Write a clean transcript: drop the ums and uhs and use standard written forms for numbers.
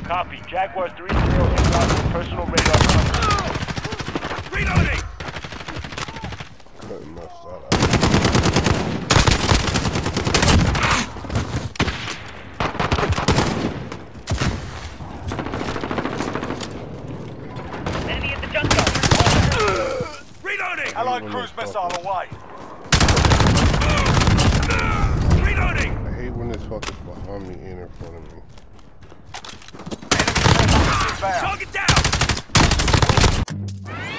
Copy. Jaguar 3-0 inbound personal radar coverage. Reloading! Couldn't mess that up. Enemy at the junk zone. Reloading! Allied cruise missile away. Reloading! I hate when this fucker's behind me and in front of me. Enemy inbound. Target down!